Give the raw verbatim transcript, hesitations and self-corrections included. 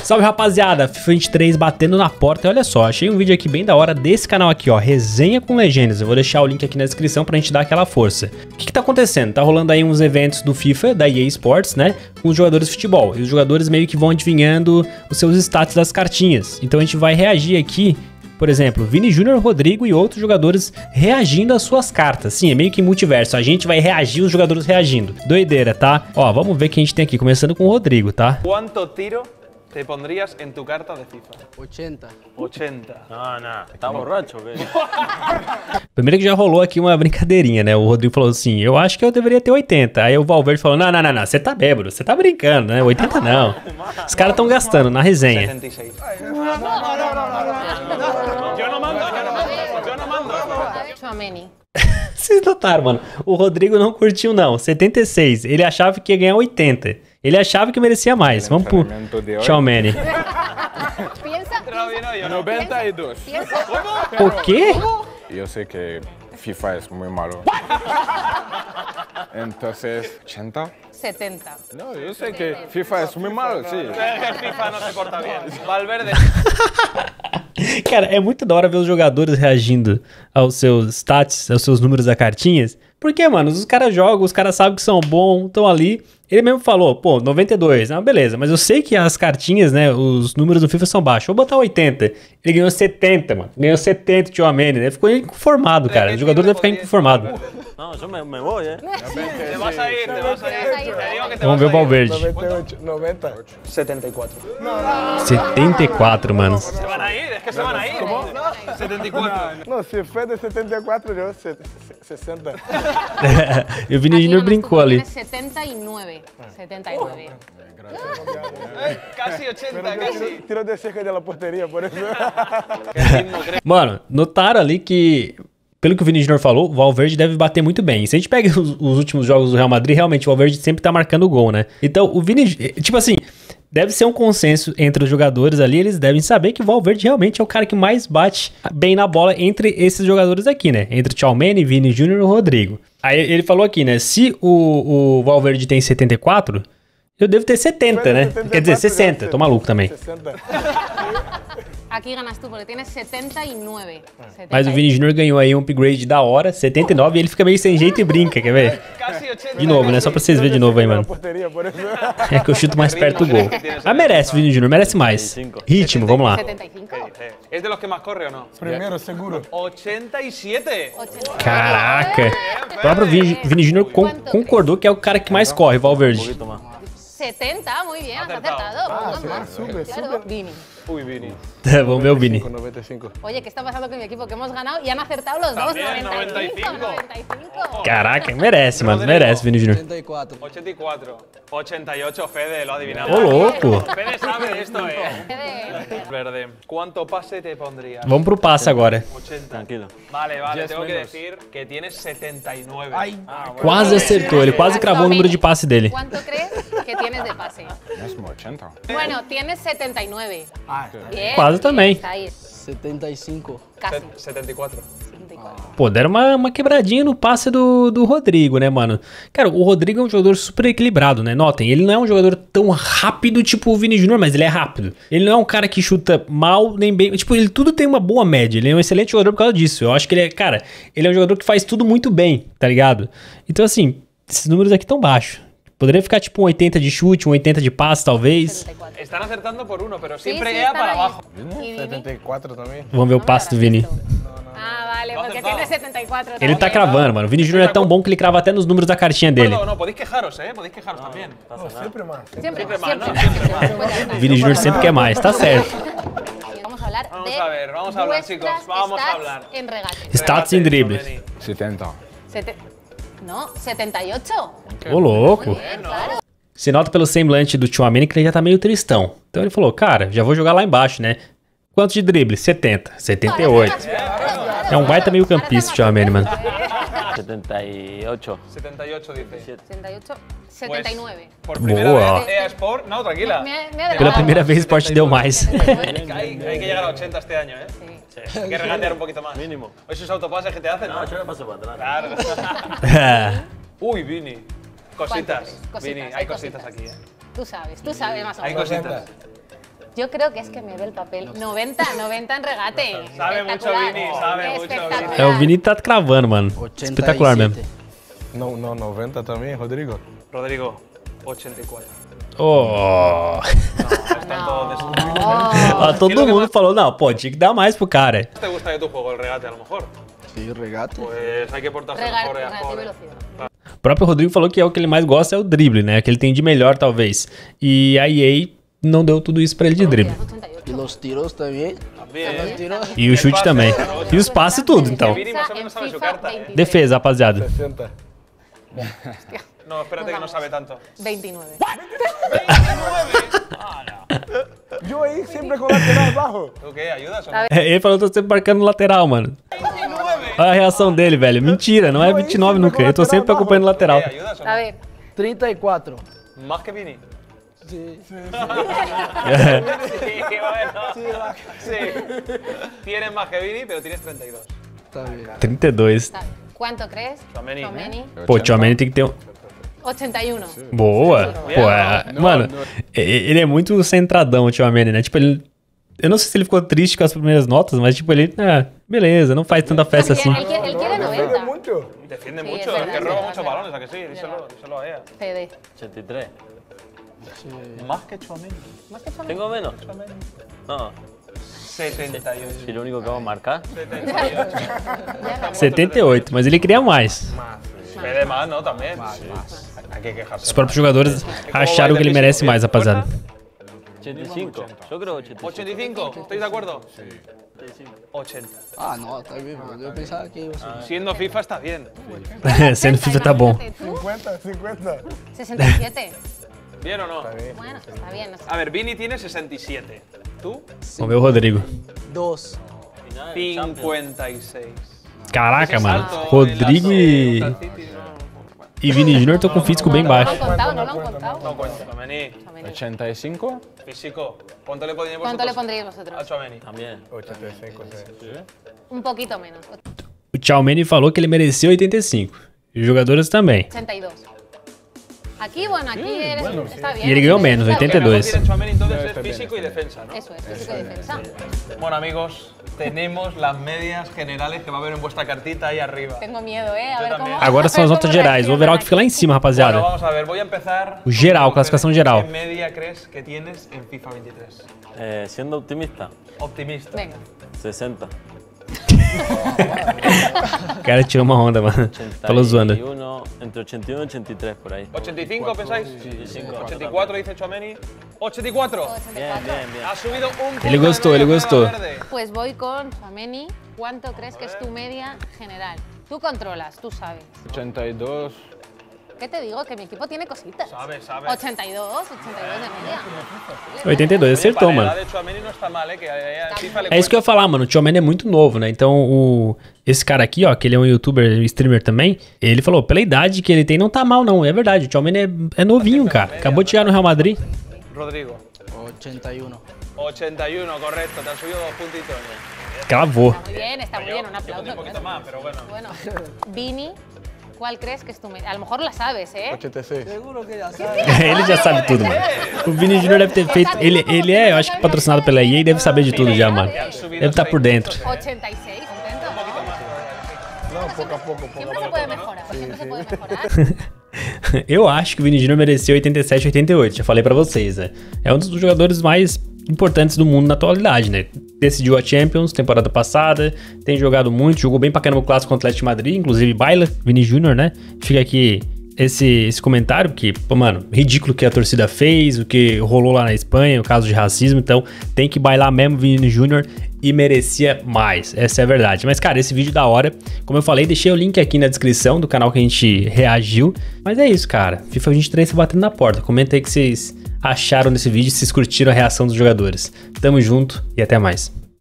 Salve, rapaziada, FIFA vinte e três batendo na porta. E olha só, achei um vídeo aqui bem da hora desse canal aqui, ó, Resenha com Legendas. Eu vou deixar o link aqui na descrição pra gente dar aquela força. O que que tá acontecendo? Tá rolando aí uns eventos do FIFA, da E A Sports, né, com os jogadores de futebol. E os jogadores meio que vão adivinhando os seus status das cartinhas. Então a gente vai reagir aqui, por exemplo, Vini Júnior, Rodrigo e outros jogadores reagindo às suas cartas. Sim, é meio que multiverso. A gente vai reagir os jogadores reagindo. Doideira, tá? Ó, vamos ver o que a gente tem aqui, começando com o Rodrigo, tá? Quanto tiro te pondrías en tu carta de FIFA? ochenta. ochenta. No, no, ¿está borracho o qué? Primeiro que já rolou aqui uma brincadeirinha, né? O Rodrigo falou assim, eu acho que eu deveria ter oitenta. Aí o Valverde falou, não, não, não, não, você tá bêbado, você tá brincando, né? oitenta não. Os caras estão gastando na resenha. setenta y seis. Yo no mando, yo no mando, yo no mando. Tchouaméni. Vocês notaram, mano? O Rodrigo não curtiu, não. setenta e seis. Ele achava que ia ganhar oitenta. Ele achava que merecia mais. Vamos pro Tchouaméni. noventa y dos. O quê? Yo sé que FIFA es muy malo. Entonces, ¿ochenta? setenta. No, yo sé que FIFA es muy malo, sí. El FIFA no se porta bien. Valverde. Cara, é muito da hora ver os jogadores reagindo aos seus stats, aos seus números da cartinhas. Porque, mano, os caras jogam, os caras sabem que são bons, estão ali. Ele mesmo falou, pô, noventa e dois, ah, beleza, mas eu sei que as cartinhas, né, os números do FIFA são baixos. Vou botar oitenta. Ele ganhou setenta, mano. Ganhou setenta, Tchouaméni, né? Ficou inconformado, cara. O jogador deve ficar inconformado. No, yo me, me voy, ¿eh? Te vas a ir, te vas a ir. Te digo que te Vamos ver o vas a ir. Valverde. noventa. setenta y cuatro. setenta e quatro, mano. Se van a ir, es que se van a ir. ¿Cómo? setenta y cuatro. No, si fue de setenta y cuatro, yo se- se- sesenta. E o Vini Júnior brincou ali. setenta y nueve. setenta y nueve. Casi ochenta, Yo casi. tiro, tiro de cerca de la portería, por eso. Qué ritmo, creo. Mano, notaram ali que, pelo que o Vini Júnior falou, o Valverde deve bater muito bem. Se a gente pega os, os últimos jogos do Real Madrid, realmente o Valverde sempre tá marcando gol, né? Então o Vini, tipo assim, deve ser um consenso entre os jogadores ali, eles devem saber que o Valverde realmente é o cara que mais bate bem na bola entre esses jogadores aqui, né? Entre Tchouaméni, Vini Júnior e o Rodrigo. Aí ele falou aqui, né? Se o, o Valverde tem setenta e quatro, eu devo ter setenta, né? Quer dizer, sessenta. Tô maluco também. sesenta. Aquí ganas tú porque tienes setenta y nueve. Mas o Vini Júnior ganhou aí um upgrade da hora, setenta e nove, e ele fica meio sem jeito e brinca, quer ver? Casi ochenta. De novo, né? Só pra vocês verem de novo aí, La mano. portería, por eso. É que eu chuto mais perto do gol. Mas merece, Vini Júnior, merece mais. Ritmo, vamos lá. setenta y cinco. ¿Es de los que más corre o no? Primero, seguro. ochenta y siete. Caraca. O próprio Vini, Vini Júnior con- concordou que é o cara que mais corre, Un Valverde. poquito más. setenta, muy bien, has acertado. Puntos más. sube, Claro, Vini. Uy, Vini. Vamos ver o Vini. noventa y cinco. Oye, ¿qué está pasando con mi equipo? Que hemos ganado y han acertado los dos. También, noventa y cinco. noventa y cinco. noventa y cinco. Caraca, merece, mano. Merece, Vini Júnior. ochenta y cuatro. ochenta y cuatro. ochenta y ocho, Fede, lo ha adivinado. Ô, louco. Fede sabe de esto, eh. Fede. Verde. ¿Cuánto pase te pondrías? Vamos pro passe agora. ochenta. Tranquilo. Vale, vale, Diez tengo que menos. decir que tienes setenta y nueve. Ah, bueno. Quase acertou, ele quase cravou o número de passe dele. ¿Cuánto crees que tienes de pase? Mesmo ochenta. Bueno, tienes setenta y nueve. Bien. Quase também. Está ahí. setenta y cinco. Casi. Set- setenta y cuatro. setenta y cuatro. Pô, deram uma, uma quebradinha no passe do, do Rodrigo, né, mano? Cara, o Rodrigo é um jogador super equilibrado, né? Notem, ele não é um jogador tão rápido tipo o Vini Júnior, mas ele é rápido. Ele não é um cara que chuta mal nem bem. Tipo, ele tudo tem uma boa média. Ele é um excelente jogador por causa disso. Eu acho que ele é, cara, ele é um jogador que faz tudo muito bem, tá ligado? Então, assim, esses números aqui tão baixos. Poderia ficar tipo um oitenta de chute, um oitenta de passe, talvez. setenta y cuatro. Están acertando por uno, pero Sí, siempre sí, queda están para ahí. abajo. ¿Y Vini? setenta y cuatro también. Vamos ver o No me passe do habrás Vini. visto. Ah, vale, Lo ha porque acertado. tienes setenta y cuatro. Ele tá también. cravando, mano. O Vini Júnior é tão bom que ele crava até nos números da cartinha dele. No, no, podéis quejaros, eh. Podéis quejaros también. Siempre más. Siempre, Siempre siempre, más, ¿no? siempre, Siempre más. Después ya está. O Vini Júnior sempre quer mais, tá certo. Vamos a hablar Vamos de a ver, vamos a hablar, vuestras chicos, vamos a stats hablar. en regate. Stats em dribles. setenta. Sete- No, setenta y ocho. Ô, louco. Muy bien, claro. Se nota pelo semblante do Tchouaméni que ele já tá meio tristão. Então ele falou, cara, já vou jogar lá embaixo, né? Quanto de drible? setenta. setenta e oito. É um baita meio campista o Tchouaméni, mano. setenta y ocho. setenta y ocho dice. setenta y ocho, setenta y nueve. Por primera Boa. vez, E A Sport. No, tranquila. Me, me he adelantado. Pela primeira vez o Sport deu mais. Hay, hay que llegar a ochenta este año, ¿eh? Sí. Hay que regatear un poquito más. Mínimo. Esos autopases que te hacen, ¿no? No, yo le paso para atrás. Claro. Uy, Vini. Cositas. ¿Cuánto crees? Cositas, Vini, hay hay cositas cositas. aquí, ¿eh? Tú sabes, tú sabes más o Hay menos. cositas. Yo creo que es que me ve el papel. noventa, noventa en regate. Sabe mucho Espectacular. Vini, sabe mucho Espectacular. É, o Vini tá cravando, mano. Espetacular mesmo. No, no, noventa también, Rodrigo. Rodrigo, ochenta y cuatro. Oh. Están todos des- Ah, todo mundo falou, não, pô, tinha que dar mais pro cara. ¿Te gusta de tu juego el regate a lo mejor? Sí, regate. Pues hay que portarse Regate, mejor. eh, regate y joder. velocidad. O próprio Rodrigo falou que é o que ele mais gosta é o drible, né? Que ele tem de melhor, talvez. E a E A não deu tudo isso pra ele de drible. ochenta y ocho. Y los tiros también. También. Los tiros. E o chute também. E os passes tudo, então. Vini más o menos sabe su carta, ¿eh? Defesa, rapaziada. sesenta. No, espérate que no sabe tanto. veintinueve. Yo ahí siempre con lateral bajo. ¿Tú qué? ¿Ayudas o no? A ver. Ele falou que eu tô sempre marcando lateral, mano. Olha a reação dele, velho. Mentira, não é vinte e nove nunca. Eu tô sempre acompanhando lateral. ¿Qué? ¿Ayudas o no? A ver. treinta y cuatro. ¿Más que Vini? Sí. Sí, bueno. Sí. Tienes más que Vini, pero tienes treinta y dos. Está bien. trinta e dois. Está bien. ¿Cuánto crees? Tchouaméni. Tchouaméni. Pô, o Tchouaméni tem que ter um... ochenta y uno. Boa. Pô, é... Mano, e- ele é muito centradão, o Tchouaméni, né? Tipo, ele... Eu não sei se ele ficou triste com as primeiras notas, mas tipo, ele... Ah, beleza, não faz tanta festa assim. Él quiere, él quiere noventa. Mucho. Defiende Sí, mucho, es es, verdad, que es roba verdad, muchos es balones, ¿a verdad. que sí? Díselo, díselo a ella. C D. ochenta y tres. Más que Tchouaméni. ¿Más que Tchouaméni? ¿Tengo menos? No. setenta y ocho. Si lo único que vamos a marcar. setenta y ocho. setenta e oito, mas ele queria mais. Pede más, ¿no? También. Hay que quejarse. Os próprios jogadores acharam que ele merece mais, rapaziada. ochenta y cinco. Yo creo ochenta y cinco. ¿ochenta y cinco? ¿Estáis de acuerdo? Sí. ochenta. Ah, no, está bien. pero Yo pensaba que iba a ser. Siendo FIFA está bien. Sendo FIFA tá bom. Imagínate tú, cincuenta, cincuenta. sesenta y siete. ¿Bien o no? Bueno, está bien. No sé. A ver, Vini tiene sesenta y siete. ¿Tú? Vamos ver o Rodrigo. Dos. cincuenta y seis. Caraca, Ese mano. salto Rodrigo en e, la- el City no- e Vini Júnior estão com físico bem No lo baixo. han contado, no lo han contado. No cuenta. Tchouaméni, Tchouaméni. ochenta y cinco. físico. ¿Cuánto le podríais ¿Cuánto le vosotros pondríais a vosotros? Tchouaméni? También. ochenta y cinco, sí. Un poquito menos. O Tchouaméni falou que ele mereceu oitenta e cinco. E os jogadores também. ochenta y dos. Aquí, bueno, aquí eres, está bien. Y él ganó menos, Está bien. ochenta y dos. Lo que mejor tiene Tchouaméni entonces es físico y defensa, ¿no? Eso es, físico y defensa. Bueno, amigos, tenemos las medias generales que va a haber en vuestra cartita ahí arriba. Tengo miedo, ¿eh? A ver también. cómo. Agora são as a ver notas cómo gerais. O overall que fica lá em cima, Bueno, rapaziada. vamos a ver, voy a empezar. O geral, classificação geral. ¿Qué media crees que tienes en FIFA veintitrés? Eh, siendo optimista, Optimista. Venga. sesenta. O cara tirou uma onda, mano. Falou zoando. ochenta y uno, entre ochenta y uno y ochenta y tres por ahí. ¿ochenta y cinco pensáis? Sí, ochenta y cuatro dice Tchouaméni. ¿ochenta y cuatro? Bien, bien, bien. Ha subido un punto. Ele de gostou, media ele gostou. para verde. Pues voy con Tchouaméni. ¿Cuánto crees que es tu media general? Tú controlas, tú sabes. ochenta y dos. ¿Qué te digo? Que mi equipo tiene cositas. Sabe, sabe. ochenta y dos, ochenta y dos de media. oitenta e dois, acertou, Para la mano. edad de Tchouaméni no está mal, ¿eh? Que a FIFA le É isso que eu ia falar, mano. O Tchouaméni é muito novo, né? Então, o... esse cara aqui, ó, que ele é um youtuber, um streamer também, ele falou, pela idade que ele tem, não tá mal, não. É verdade, o Tchouaméni é, é novinho, cara. Acabou de chegar no Real Madrid. Rodrigo. ochenta y uno. ochenta y uno, correcto. Te han subido dos puntitos. Cravou. Muy bien, está muy bien, un Yo aplauso. pondré un poquito más, pero bueno. Bueno, Vini, ¿cuál crees que es tu media? A lo mejor la sabes, ¿eh? ochenta y seis. Seguro que ya sabes. Ele já sabe tudo, mano. O Vini Júnior deve ter feito... Ele, ele é, eu acho que patrocinado pela E A e deve saber de tudo já, mano. Deve estar por dentro. ochenta y seis, intento. No, poco a poco, poco Siempre a se poco. puede mejorar, siempre se puede mejorar. Eu acho que o Vini Júnior mereceu oitenta e sete, oitenta e oito, já falei pra vocês, né? É um dos jogadores mais importantes do mundo na atualidade, né? Decidiu a Champions temporada passada, tem jogado muito, jogou bem pra caramba o clássico contra o Atlético de Madrid, inclusive baila, Vini Júnior, né? Fica aqui esse, esse comentário, porque, pô, mano, ridículo o que a torcida fez, o que rolou lá na Espanha, o caso de racismo, então tem que bailar mesmo Vini Júnior e merecia mais, essa é a verdade. Mas, cara, esse vídeo da hora, como eu falei, deixei o link aqui na descrição do canal que a gente reagiu, mas é isso, cara, FIFA vinte e três tá batendo na porta, comenta aí o que vocês acharam desse vídeo, se vocês curtiram a reação dos jogadores. Tamo junto e até mais.